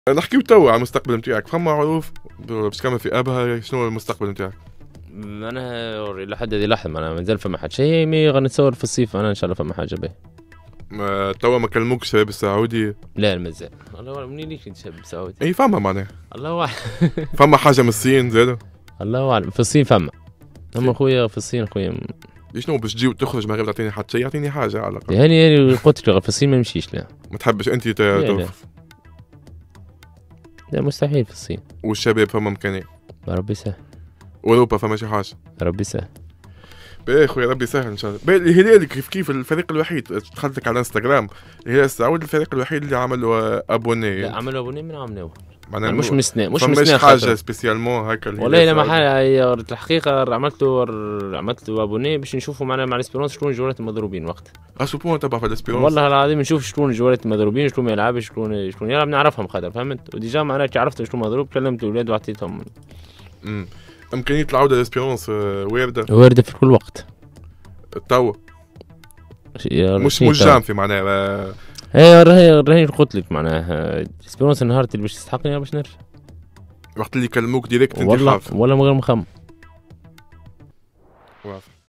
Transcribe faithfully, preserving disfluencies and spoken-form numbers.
نحكيو توا على المستقبل نتاعك، فما عروض باش تكمل في ابها، شنو هو المستقبل نتاعك؟ انا لحد هذه اللحظه معناها مازال فما حد شيء، مي غنتصور في الصيف انا ان شاء الله فما حاجه باهيه. ما توا ما كلموك الشباب السعودي؟ لا مازال، الله اعلم منين ليش شاب سعودي. اي فما معناها الله اعلم. فما حاجه من الصين زاد؟ الله اعلم، في الصين فما. اما خويا في الصين خويا شنو باش تجي وتخرج من غير تعطيني حتى شيء، يعطيني حاجه على الاقل. هاني هاني قلت لك في الصين ما نمشيش. لا ما تحبش انت لا. توقف؟ لا مستحيل في الصين. والشباب فما امكانيه؟ ربي يسهل. اوروبا فما شي حاجه؟ ربي يسهل. باهي خويا ربي يسهل ان شاء الله. باهي الهلال كيف كيف الفريق الوحيد، دخلت لك على انستغرام، الهلال السعودي الفريق الوحيد اللي عملوا ابوني. لا عملوا ابوني من عام نو. معناها مش مسنا مش مسنا مسنا حاجه سبيسيالمون هكا. والله لما حاجه الحقيقه عملته عملته ابوني باش نشوفوا معنا مع الاسبيرونس شلون الجولات المضروبين وقت. اسبوع تبع في الاسبيرونس والله العظيم نشوف شلون الجولات المضروبين، شلون ما يلعبش، شلون شلون يلعب نعرفهم خاطر فهمت، وديجا معناها عرفت شلون مضروب، كلمت الاولاد وعطيتهم. امم امكانيه العوده للاسبيرونس وارده؟ وارده في كل وقت توا مش مش جانفي معناها. هي راهي راهي قلت لك معناها اسبيرونس النهار اللي باش تستحقني باش نرجع وقت اللي يكلموك ديريكت انت والله حاف والله من غير مخمم.